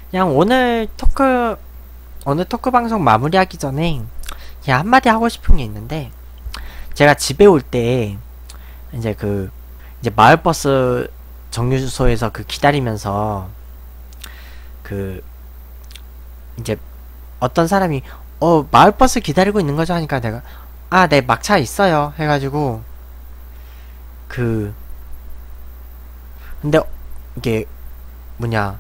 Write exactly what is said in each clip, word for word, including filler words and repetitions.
그냥 오늘 토크 오늘 토크 방송 마무리하기 전에 그냥 한마디 하고 싶은 게 있는데, 제가 집에 올 때 이제 그 이제 마을버스 정류소에서 그 기다리면서 그 이제 어떤 사람이 어 마을버스 기다리고 있는 거죠 하니까, 내가 아 네 막차 있어요 해가지고, 그 근데 이게 뭐냐,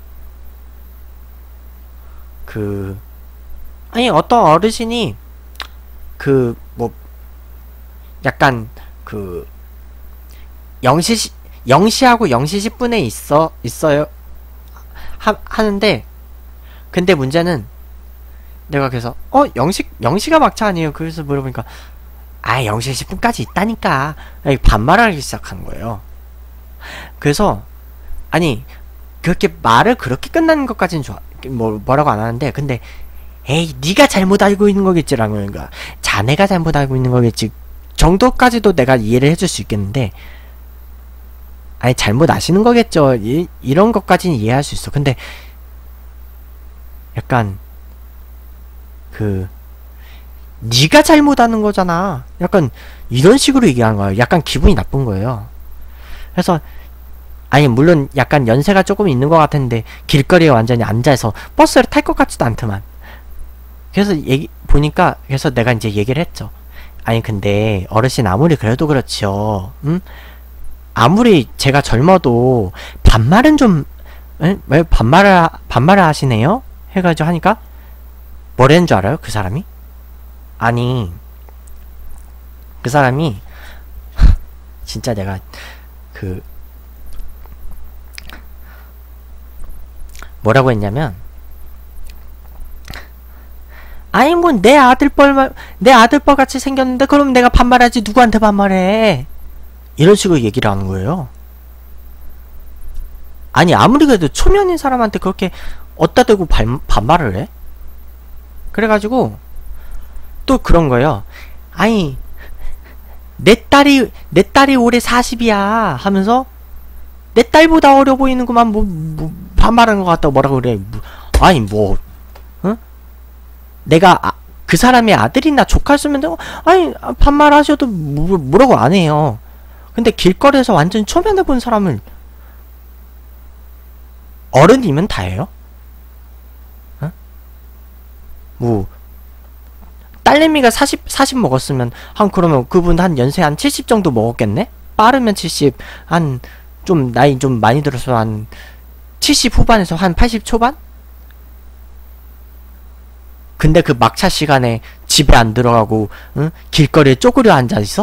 그 아니 어떤 어르신이 그 뭐 약간 그 영 시 영 시하고 영 시 십 분에 있어 있어요 하, 하는데, 근데 문제는 내가 그래서 어 영 시 영 시가 막차 아니에요? 그래서 물어보니까 아 영 시 십 분까지 있다니까, 반말하기 시작한 거예요. 그래서 아니 그렇게 말을 그렇게 끝나는 것까지는 좋아, 뭐 뭐라고 안 하는데, 근데 에이 네가 잘못 알고 있는 거겠지라는 거니까, 자네가 잘못 알고 있는 거겠지 정도까지도 내가 이해를 해줄 수 있겠는데, 아니 잘못 아시는 거겠죠, 이, 이런 것까지는 이해할 수 있어. 근데 약간 그 네가 잘못하는 거잖아, 약간 이런 식으로 얘기하는 거야. 약간 기분이 나쁜 거예요. 그래서 아니 물론 약간 연세가 조금 있는 것 같았는데 길거리에 완전히 앉아서 버스를 탈 것 같지도 않더만. 그래서 얘기 보니까, 그래서 내가 이제 얘기를 했죠. 아니 근데 어르신 아무리 그래도 그렇지요, 음? 아무리 제가 젊어도 반말은 좀, 에? 왜 반말을 반말을 하시네요? 해가지고 하니까 뭐라는 줄 알아요? 그 사람이? 아니 그 사람이 진짜 내가 그 뭐라고 했냐면, 아니 뭐 내 아들뻘 내 아들뻘 같이 생겼는데 그럼 내가 반말하지 누구한테 반말해, 이런 식으로 얘기를 하는 거예요. 아니 아무리 그래도 초면인 사람한테 그렇게 어디다 대고 반, 반말을 해? 그래가지고 또 그런 거예요. 아니 내 딸이 내 딸이 올해 사십이야 하면서 내 딸보다 어려 보이는구만, 뭐, 뭐 반말하는 것 같다고 뭐라고 그래. 뭐, 아니 뭐 어? 내가 아, 그 사람의 아들이나 조카였으면 어, 아니 반말하셔도 뭐, 뭐라고 안 해요. 근데 길거리에서 완전 초면에 본 사람을 어른이면 다예요? 어? 뭐 딸내미가 사십, 사십 먹었으면 한 그러면 그분 한 연세 한 칠십 정도 먹었겠네? 빠르면 칠십, 한 좀 나이 좀 많이 들어서 한 칠십 후반에서 한 팔십 초반? 근데 그 막차 시간에 집에 안 들어가고 응? 길거리에 쪼그려 앉아있어?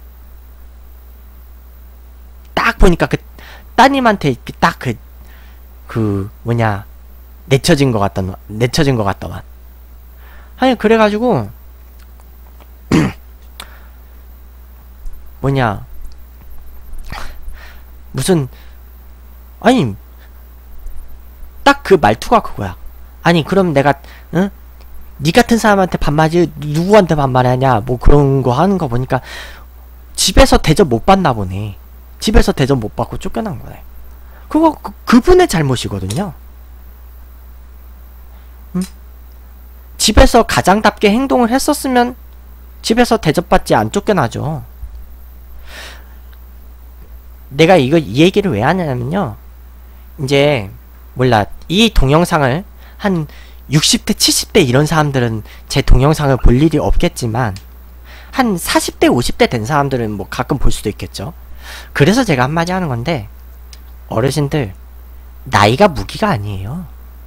딱 보니까 그 따님한테 딱 그 그 뭐냐 내쳐진 것 같다 내쳐진 것 같더만. 아니 그래가지고 뭐냐 무슨 아니 딱 그 말투가 그거야. 아니 그럼 내가 응? 니 같은 사람한테 반말하지 누구한테 반말하냐, 뭐 그런 거 하는 거 보니까 집에서 대접 못 받나 보네. 집에서 대접 못 받고 쫓겨난 거네. 그거 그, 그분의 잘못이거든요. 응? 집에서 가장답게 행동을 했었으면 집에서 대접받지 안 쫓겨나죠. 내가 이거 이 얘기를 왜 하냐면요, 이제 몰라 이 동영상을 한 육십 대 칠십 대 이런 사람들은 제 동영상을 볼 일이 없겠지만 한 사십 대 오십 대 된 사람들은 뭐 가끔 볼 수도 있겠죠. 그래서 제가 한마디 하는 건데, 어르신들 나이가 무기가 아니에요.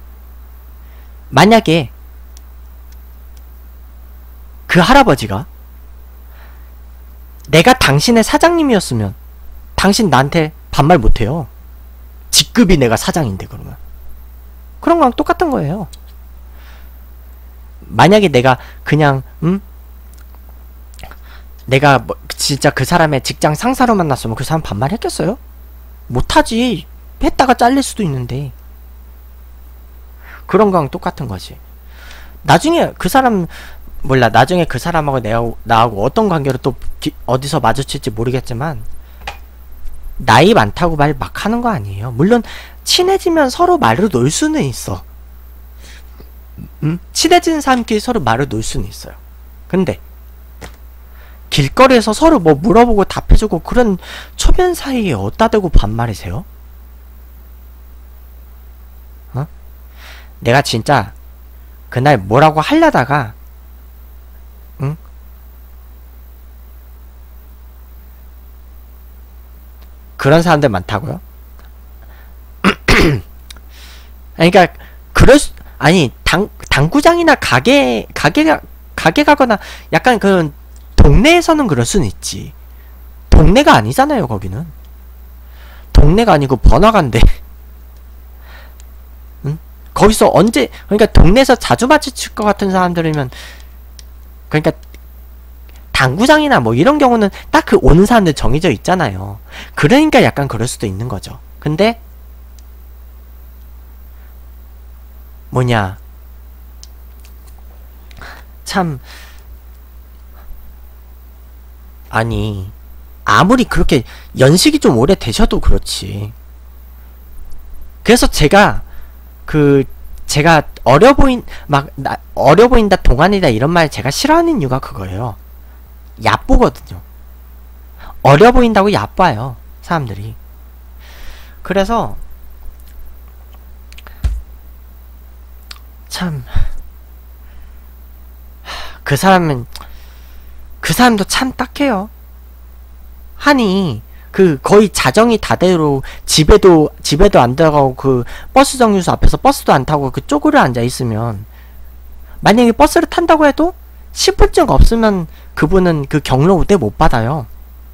만약에 그 할아버지가 내가 당신의 사장님이었으면 당신 나한테 반말 못해요. 직급이 내가 사장인데. 그러면 그런 거랑 똑같은 거예요. 만약에 내가 그냥 음? 내가 뭐 진짜 그 사람의 직장 상사로 만났으면 그 사람 반말했겠어요? 못하지. 했다가 잘릴 수도 있는데. 그런 거랑 똑같은 거지. 나중에 그 사람 몰라 나중에 그 사람하고 내가 나하고 어떤 관계로 또 기, 어디서 마주칠지 모르겠지만 나이 많다고 말 막 하는 거 아니에요. 물론 친해지면 서로 말로 놀 수는 있어. 음? 친해지는 사람끼리 서로 말을 놓을 수는 있어요. 근데 길거리에서 서로 뭐 물어보고 답해주고 그런 초면 사이에 어디다 대고 반말이세요? 어? 내가 진짜 그날 뭐라고 하려다가 응? 그런 사람들 많다고요? 그러니까 그럴 수, 아니 당 당구장이나 가게 가게가 가게 가거나 약간 그런 동네에서는 그럴 수는 있지. 동네가 아니잖아요, 거기는. 동네가 아니고 번화가인데. 응? 거기서 언제, 그러니까 동네에서 자주 마주칠 것 같은 사람들이면, 그러니까 당구장이나 뭐 이런 경우는 딱 그 오는 사람들 정해져 있잖아요. 그러니까 약간 그럴 수도 있는 거죠. 근데 뭐냐, 참, 아니 아무리 그렇게 연식이 좀 오래 되셔도 그렇지. 그래서 제가 그 제가 어려 보인 막 나, 어려 보인다 동안이다 이런 말 제가 싫어하는 이유가 그거예요. 얕보거든요. 어려 보인다고 얕봐요 사람들이. 그래서 참 그 사람은 그 사람도 참 딱해요. 하니 그 거의 자정이 다대로 집에도 집에도 안 들어가고 그 버스 정류소 앞에서 버스도 안 타고 그 쪼그려 앉아 있으면, 만약에 버스를 탄다고 해도 신분증 없으면 그분은 그 경로 우대 못 받아요.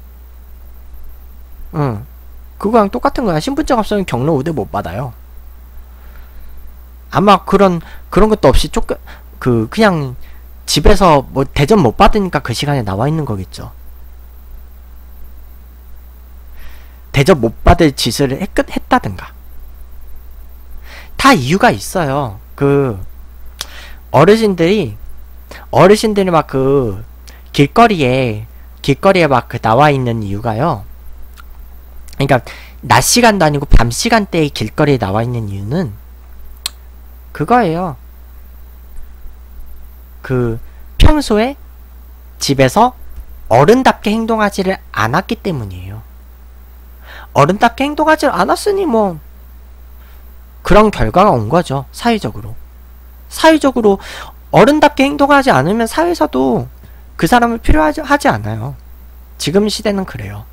응, 그거랑 똑같은 거야. 신분증 없으면 경로 우대 못 받아요. 아마 그런 그런 것도 없이 쪼그 그 그냥 집에서 뭐 대접 못 받으니까 그 시간에 나와 있는 거겠죠. 대접 못 받을 짓을 했, 했다든가. 다 이유가 있어요. 그 어르신들이 어르신들이 막 그 길거리에 길거리에 막 그 나와 있는 이유가요. 그러니까 낮 시간도 아니고 밤 시간대에 길거리에 나와 있는 이유는 그거예요. 그 평소에 집에서 어른답게 행동하지를 않았기 때문이에요. 어른답게 행동하지를 않았으니 뭐 그런 결과가 온 거죠. 사회적으로 사회적으로 어른답게 행동하지 않으면 사회에서도 그 사람을 필요하지 하지 않아요. 지금 시대는 그래요.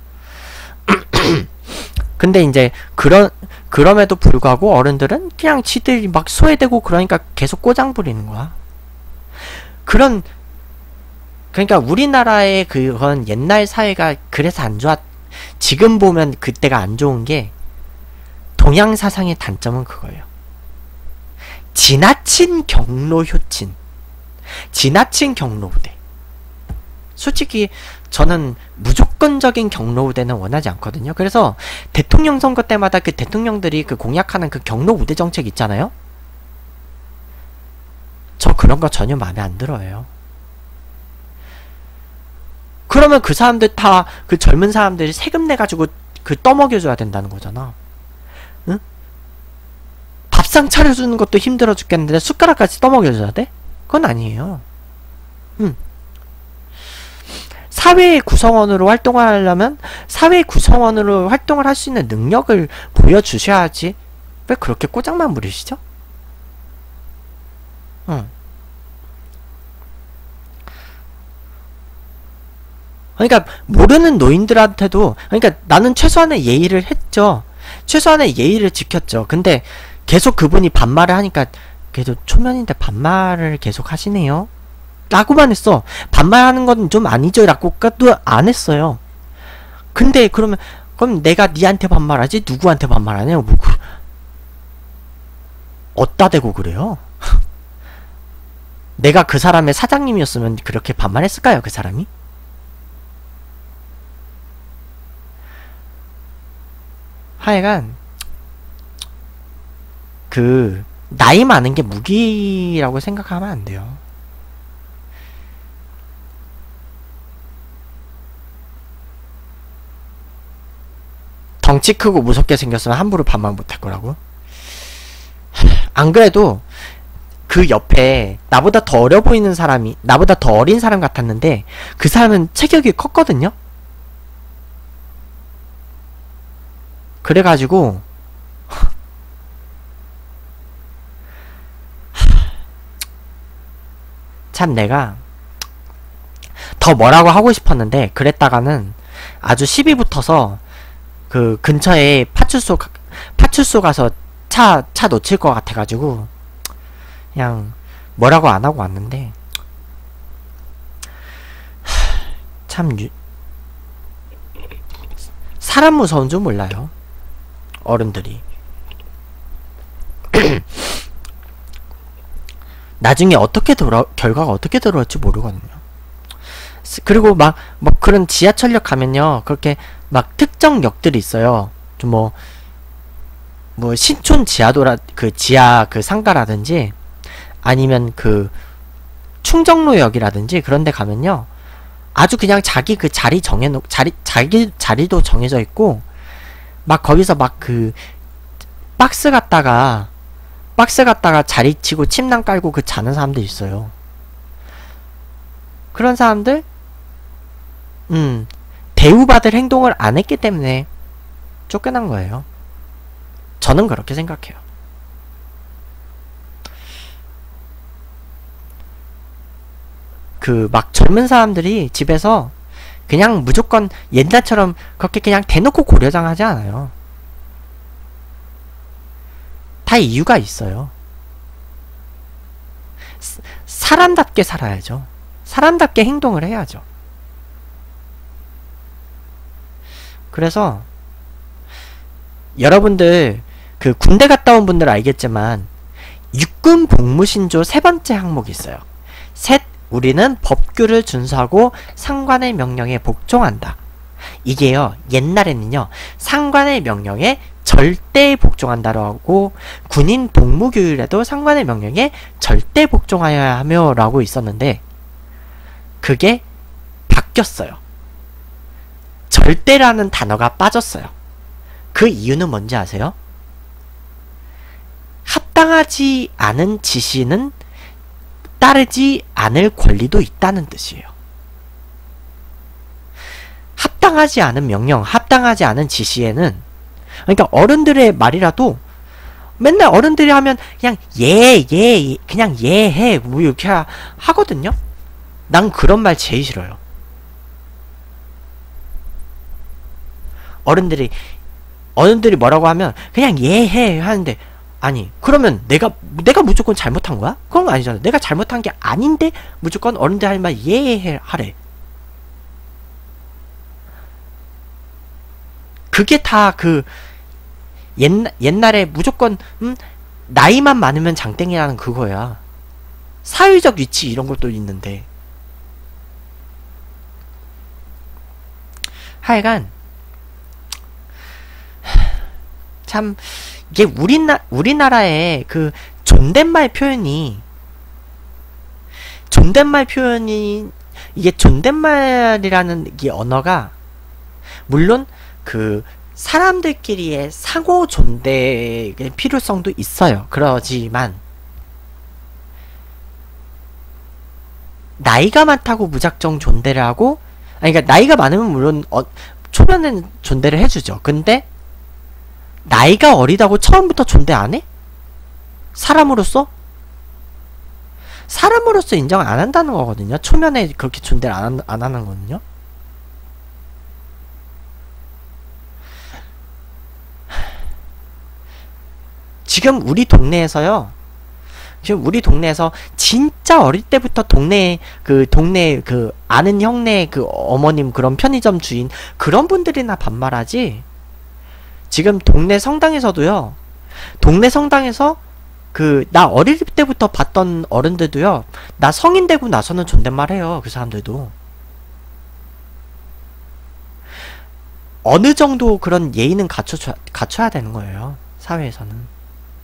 근데 이제 그런 그럼에도 불구하고 어른들은 그냥 지들이 막 소외되고 그러니까 계속 꼬장 부리는 거야. 그런, 그러니까 우리나라의 그건 옛날 사회가 그래서 안 좋았, 지금 보면 그때가 안 좋은 게, 동양 사상의 단점은 그거예요. 지나친 경로 효친, 지나친 경로 우대. 솔직히 저는 무조건적인 경로 우대는 원하지 않거든요. 그래서 대통령 선거 때마다 그 대통령들이 그 공약하는 그 경로 우대 정책 있잖아요. 저 그런 거 전혀 마음에 안 들어요. 그러면 그 사람들 다 그 젊은 사람들이 세금 내가지고 그 떠먹여줘야 된다는 거잖아. 응? 밥상 차려주는 것도 힘들어 죽겠는데 숟가락까지 떠먹여줘야 돼? 그건 아니에요. 응. 사회의 구성원으로 활동하려면 사회의 구성원으로 활동을 할 수 있는 능력을 보여주셔야지. 왜 그렇게 꼬장만 부리시죠? 응. 그러니까 모르는 노인들한테도, 그러니까 나는 최소한의 예의를 했죠. 최소한의 예의를 지켰죠. 근데 계속 그분이 반말을 하니까 그래도 초면인데 반말을 계속 하시네요 라고만 했어. 반말하는 건 좀 아니죠 라고까지도 안 했어요. 근데 그러면 그럼 내가 니한테 반말하지 누구한테 반말하냐, 뭐 그, 어따 대고 그래요? 내가 그 사람의 사장님이었으면 그렇게 반말했을까요, 그 사람이? 하여간 그 나이 많은 게 무기라고 생각하면 안 돼요. 덩치 크고 무섭게 생겼으면 함부로 반말 못할 거라고? 안 그래도 그 옆에 나보다 더 어려 보이는 사람이, 나보다 더 어린 사람 같았는데 그 사람은 체격이 컸거든요. 그래가지고 참 내가 더 뭐라고 하고 싶었는데 그랬다가는 아주 시비 붙어서 그 근처에 파출소 가- 파출소 가서 차 차 놓칠 것 같아가지고 그냥 뭐라고 안 하고 왔는데 참 유, 사람 무서운 줄 몰라요, 어른들이. 나중에 어떻게 돌아 결과가 어떻게 들어올지 모르거든요. 그리고 막 뭐 그런 지하철역 가면요, 그렇게 막 특정 역들이 있어요. 좀 뭐 뭐 신촌 지하도라 그 지하 그 상가라든지 아니면 그 충정로역이라든지 그런 데 가면요, 아주 그냥 자기 그 자리 정해놓 자리 자기 자리도 정해져 있고 막 거기서 막 그 박스 갖다가 박스 갖다가 자리 치고 침낭 깔고 그 자는 사람들 있어요. 그런 사람들 음 대우받을 행동을 안 했기 때문에 쫓겨난 거예요. 저는 그렇게 생각해요. 그 막 젊은 사람들이 집에서 그냥 무조건 옛날처럼 그렇게 그냥 대놓고 고려장 하지 않아요. 다 이유가 있어요. 사- 사람답게 살아야죠. 사람답게 행동을 해야죠. 그래서 여러분들 그 군대 갔다 온 분들 알겠지만 육군 복무신조 세 번째 항목이 있어요. 셋, 우리는 법규를 준수하고 상관의 명령에 복종한다. 이게요, 옛날에는요, 상관의 명령에 절대 복종한다라고, 군인 복무교율에도 상관의 명령에 절대 복종하여야 하며 라고 있었는데 그게 바뀌었어요. 절대라는 단어가 빠졌어요. 그 이유는 뭔지 아세요? 합당하지 않은 지시는 따르지 않을 권리도 있다는 뜻이에요. 합당하지 않은 명령, 합당하지 않은 지시에는, 그러니까 어른들의 말이라도 맨날 어른들이 하면 그냥 예, 예, 그냥 예 해, 뭐 이렇게 하, 하거든요. 난 그런 말 제일 싫어요. 어른들이 어른들이 뭐라고 하면 그냥 예 해 하는데, 아니 그러면 내가 내가 무조건 잘못한 거야? 그런 거 아니잖아. 내가 잘못한 게 아닌데 무조건 어른들 할 말 예 해 하래. 그게 다 그 옛날 옛날에 무조건 음 나이만 많으면 장땡이라는 그거야. 사회적 위치 이런 것도 있는데. 하여간 참 이게 우리나 우리나라의 그 존댓말 표현이 존댓말 표현이 이게 존댓말이라는 이 언어가 물론 그 사람들끼리의 상호 존대의 필요성도 있어요. 그러지만 나이가 많다고 무작정 존대를 하고, 아니 그러니까 나이가 많으면 물론 어, 초면엔 존대를 해주죠. 근데 나이가 어리다고 처음부터 존대 안 해? 사람으로서? 사람으로서 인정 안 한다는 거거든요. 초면에 그렇게 존대를 안, 안 하는 거거든요. 지금 우리 동네에서요, 지금 우리 동네에서 진짜 어릴 때부터 동네 그 동네 그 아는 형네 그 어머님 그런 편의점 주인 그런 분들이나 반말하지. 지금 동네 성당에서도요, 동네 성당에서 그 나 어릴 때부터 봤던 어른들도요, 나 성인 되고 나서는 존댓말 해요. 그 사람들도. 어느 정도 그런 예의는 갖춰, 갖춰야 되는 거예요. 사회에서는.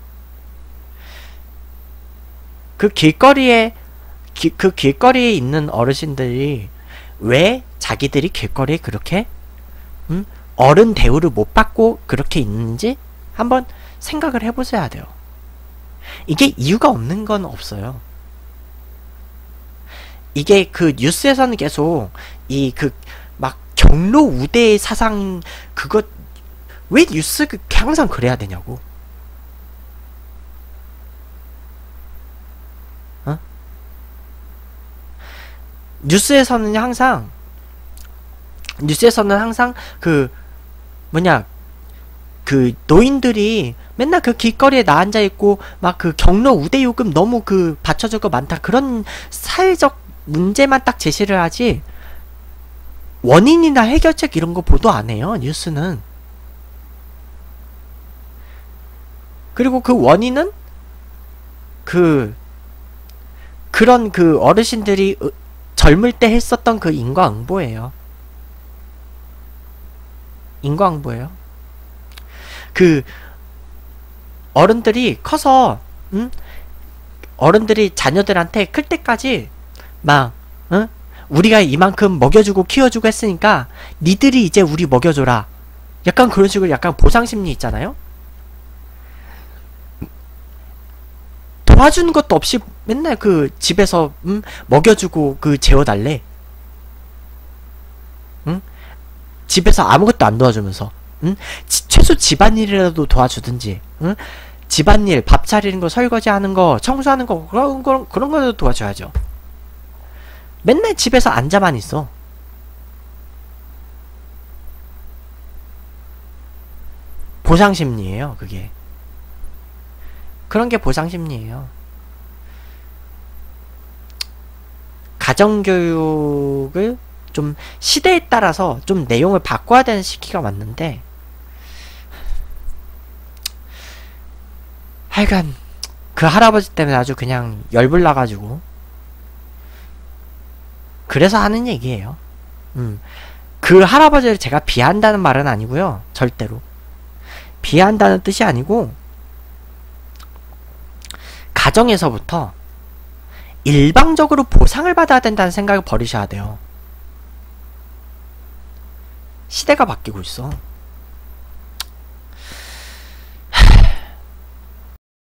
그 길거리에 기, 그 길거리에 있는 어르신들이 왜 자기들이 길거리에 그렇게 음? 어른 대우를 못 받고 그렇게 있는지 한번 생각을 해보셔야 돼요. 이게 이유가 없는 건 없어요. 이게 그 뉴스에서는 계속 이 그 막 경로 우대 사상 그거 왜 뉴스 그 항상 그래야 되냐고. 어? 뉴스에서는 항상 뉴스에서는 항상 그 뭐냐 그 노인들이 맨날 그 길거리에 나 앉아 있고 막 그 경로 우대 요금 너무 그 받쳐줄 거 많다 그런 사회적 문제만 딱 제시를 하지 원인이나 해결책 이런 거 보도 안 해요 뉴스는. 그리고 그 원인은 그 그런 그 어르신들이 으, 젊을 때 했었던 그 인과응보예요. 인과응보예요. 그 어른들이 커서 응? 어른들이 자녀들한테 클 때까지 막 응? 우리가 이만큼 먹여주고 키워주고 했으니까 니들이 이제 우리 먹여줘라. 약간 그런 식으로 약간 보상심리 있잖아요. 도와주는 것도 없이 맨날 그 집에서 응? 먹여주고 그 재워달래. 응? 집에서 아무것도 안 도와주면서 응? 지, 최소 집안일이라도 도와주든지 응? 집안일 밥 차리는 거 설거지하는 거 청소하는 거 그런 거 그런 거도 도와줘야죠. 맨날 집에서 앉아만 있어. 보상심리예요 그게. 그런 게 보상심리예요. 가정교육을 좀 시대에 따라서 좀 내용을 바꿔야 되는 시기가 왔는데 하여간 그 할아버지 때문에 아주 그냥 열불 나가지고 그래서 하는 얘기예요. 음. 그 할아버지를 제가 비한다는 말은 아니고요. 절대로. 비한다는 뜻이 아니고 가정에서부터 일방적으로 보상을 받아야 된다는 생각을 버리셔야 돼요. 시대가 바뀌고 있어.